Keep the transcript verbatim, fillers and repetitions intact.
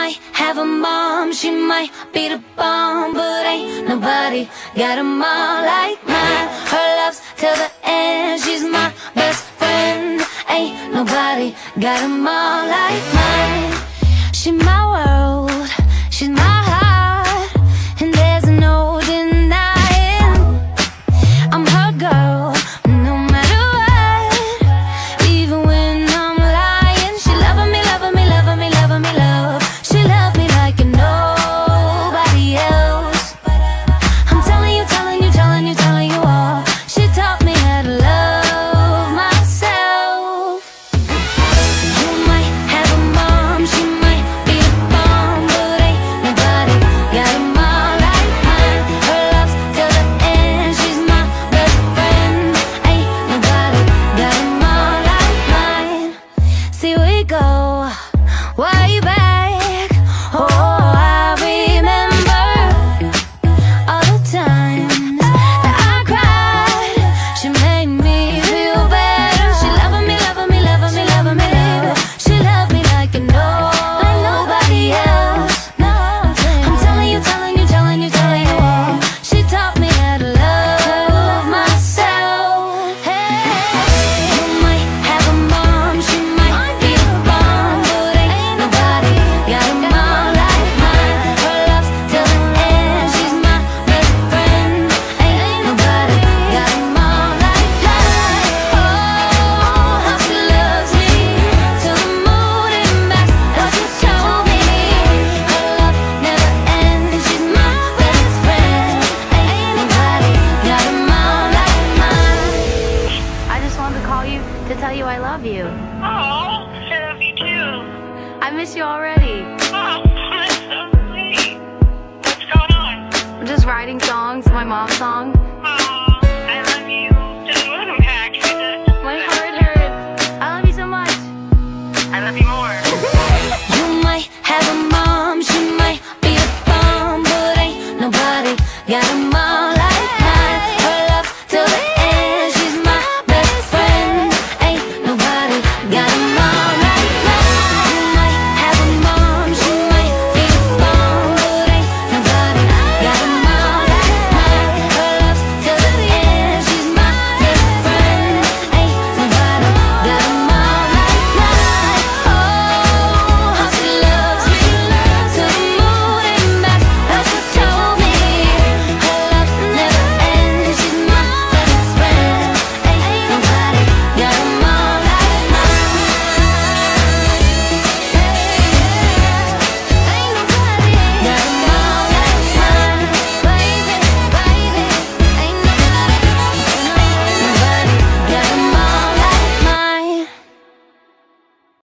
might have a mom, she might be the bomb, but ain't nobody got a mom like mine. Her love's till the end, she's my best friend. Ain't nobody got a mom like mine. She's my world, she's my heart, and there's no denying I'm her girl, no matter what. Even when I'm lying, she loving me, loving me, loving me, loving me, love. She loved me like nobody else. I'm telling you, telling you, telling you, telling you all. She taught me how to love myself. You might have a mom, she might be a bomb, but ain't nobody got a mom like mine. Her love's till the end, she's my best friend. Ain't nobody got a mom like mine. See, we go way back. Oh, I remember all the times that I cried. She made me feel better. She loving me, loving me, loving me, loving me, love. She loved me like nobody else. I'm telling you, telling you, telling you, telling you all. She taught me how to love myself. Hey, you might have a mom, she might be a bomb, but ain't nobody got a mom like mine. Her love's till the end, she's my best friend. Ain't nobody got a mom like mine. Oh, how she loves me till the moon and back. That's what she told me. Her love never ends, she's my best friend. Ain't nobody got a mom like mine. I just wanted to call you to tell you I love you. Oh, I love you too. I miss you already. Oh, that's so sweet. What's going on? I'm just writing songs, my mom's song. Oh, I love you. Just welcome back. My heart hurts. I love you so much. I love you more.